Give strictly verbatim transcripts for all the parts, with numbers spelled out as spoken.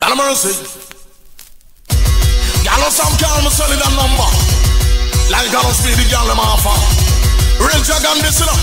Y'all mercy. Y'all know some call me selling that number. Like I don't speak the y'all them off. Real dragon this, you know.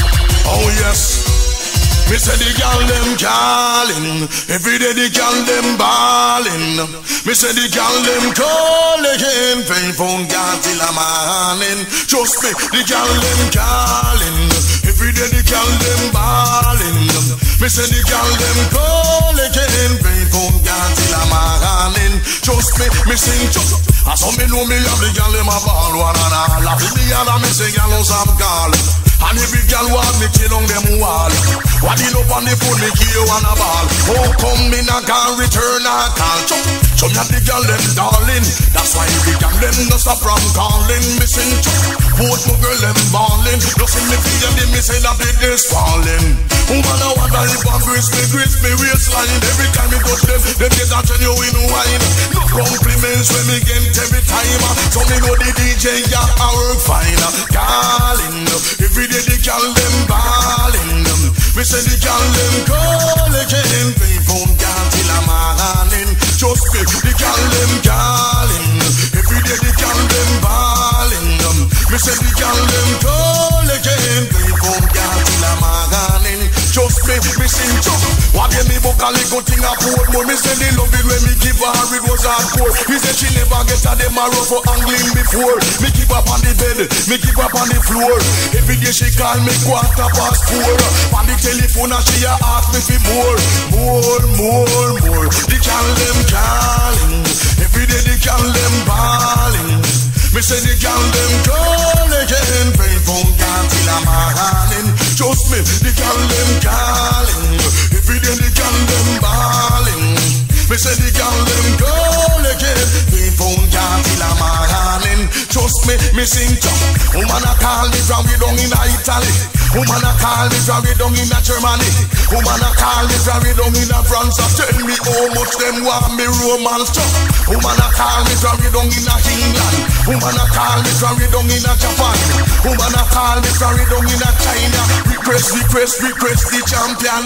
Oh yes. Me say the gal them calling, every day the gal them balling. Me say the gal them calling, pay phone gal till I'm morning. Trust me, the gal them calling, every day the gal them balling. Me say the gal them calling, pay phone gal till I'm morning. Trust me, me sing just. I saw me know me have the gal them a ball one and all. I feel me and I me say gal on some call. And every gal want me kill on them wall. What you up on the phone, me kill you on a ball. Oh, come in a can return a call. Chop, chop me the gal them darling. That's why every gal them no stop from calling. Missing chop, both my girl them balling. No see me feel them, me say that it is falling. Woman I wonder if I grace me, grace me waistline. Every time me touch them, them get a genuine wine. No compliments when me get every time. So me know the D J yeah I work fine. Calling, every day the gal them balling. Me say the gal them call again. Pay phone gal till I'm morning. Just me, the gal them calling. Every day the gal them balling. Me say the gal them call again. Pay phone gal till I'm morning. Just me, me sing just. What get me book a little thing a port more. Me say the love it when me give her it was hardcore. Me say she never get a dem a rough for angling before. Me keep up on the bed, me keep up on the floor. Every day she call me quarter past four. On the telephone and she a ask me for more, more, more, more. The gal them calling, every day the gal them balling. Me say the gal them call again, pay phone gal till I'm morning. Trust me, the gal them calling, every day the gal them balling. Me say the gal them call again, pay phone gal till I'm morning. Trust me, me sing top. Woman a call me from we down in Italy. Woman a call me from we down in Germany. Woman a call me from we down in France. Tell me how much them want me romance chop. Woman a call me from we down in England. Woman a call me from we down in Japan. Woman a call me from we down in China. Request, request, request the champion.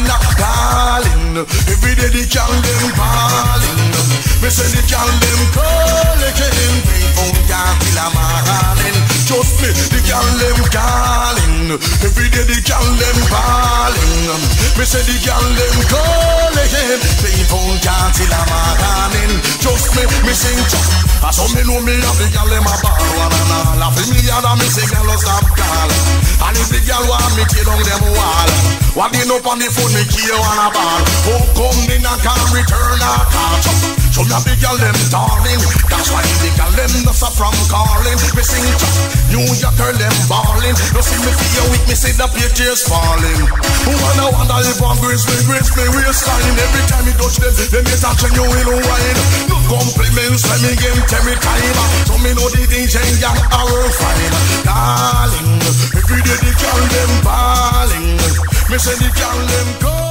Calling, every day the gal them balling. Me say the gal them call again. Pay phone gal till I'm morning. Just me, the gal them calling. Every day the gal them balling. Me say the gal them call again. Pay phone gal till I'm morning. Just me, me sing just. I saw me know me have the gal them a ball one and all. I feel me and I me say gal stop call. And if the gal want me kill on them wall. What they up on the phone me kill on a ball. Oh come in and can return a call. So me have the gal them darling. That's why the gal them no stop from calling. Me sing just. You your girl them balling. You see me feel weak, me see the tears falling. Who wanna wonder if I'm grace me, grace me waistline. Every time you touch them, them get a genuine wine. No compliments when me get every time. So me know the D J yeah I work fine. Darling, every day the girl them balling. Me say the girl them go.